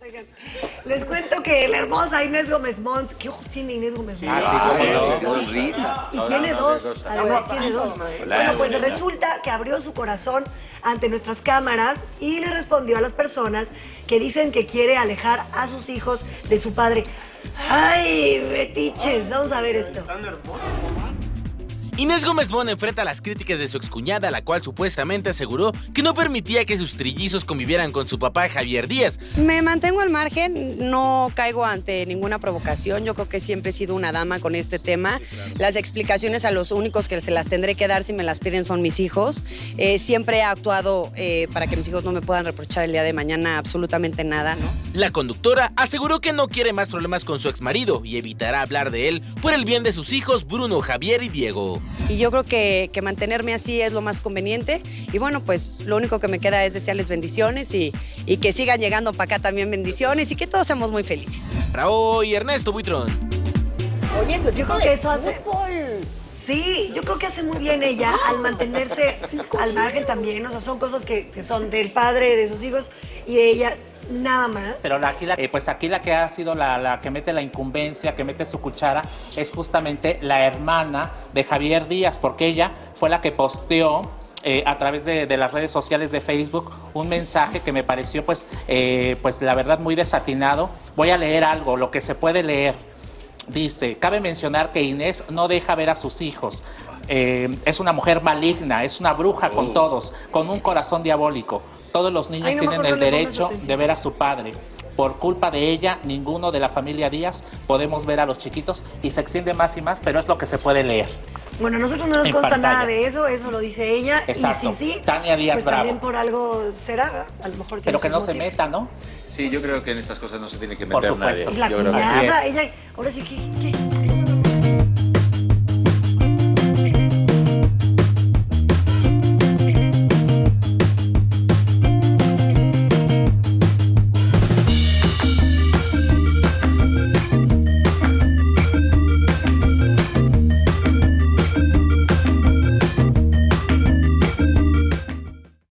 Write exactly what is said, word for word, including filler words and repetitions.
Oigan, les cuento que la hermosa Inés Gómez Mont, ¿qué ojos tiene Inés Gómez Mont? Ah, sí, no, no, risa. Y tiene dos, además tiene dos. Bueno, pues resulta que abrió su corazón ante nuestras cámaras y le respondió a las personas que dicen que quiere alejar a sus hijos de su padre. ¡Ay, betiches! Vamos a ver esto. Inés Gómez Mont enfrenta las críticas de su excuñada, la cual supuestamente aseguró que no permitía que sus trillizos convivieran con su papá Javier Díaz. Me mantengo al margen, no caigo ante ninguna provocación. Yo creo que siempre he sido una dama con este tema. Sí, claro. Las explicaciones a los únicos que se las tendré que dar si me las piden son mis hijos. Eh, siempre he actuado eh, para que mis hijos no me puedan reprochar el día de mañana absolutamente nada, ¿no? La conductora aseguró que no quiere más problemas con su exmarido y evitará hablar de él por el bien de sus hijos Bruno, Javier y Diego. Y yo creo que, que mantenerme así es lo más conveniente. Y bueno, pues lo único que me queda es desearles bendiciones y, y que sigan llegando para acá también bendiciones y que todos seamos muy felices. Para hoy, Ernesto Buitrón. Oye, eso, yo creo que eso hace... Fútbol. Sí, yo creo que hace muy bien ella al mantenerse al margen también. O sea, son cosas que, que son del padre, de sus hijos y ella... Nada más. Pero la, aquí la, eh, pues aquí la que ha sido la, la que mete la incumbencia, que mete su cuchara, es justamente la hermana de Javier Díaz, porque ella fue la que posteó eh, a través de, de las redes sociales de Facebook un mensaje que me pareció, pues, eh, pues la verdad, muy desatinado. Voy a leer algo, lo que se puede leer. Dice, cabe mencionar que Inés no deja ver a sus hijos. Eh, es una mujer maligna, es una bruja con todos, con un corazón diabólico. Todos los niños Ay, no tienen el derecho de ver a su padre. Por culpa de ella, ninguno de la familia Díaz podemos ver a los chiquitos y se extiende más y más, pero es lo que se puede leer. Bueno, a nosotros no nos consta pantalla. Nada de eso, eso lo dice ella. Exacto. Y sí, sí, Tania Díaz pues Bravo. También por algo será, a lo mejor. Pero que no motivos. se meta, ¿no? Sí, yo creo que en estas cosas no se tiene que Por meter nadie. supuesto. Es la yo cuñada, creo que ella, ahora sí que... ¿qué?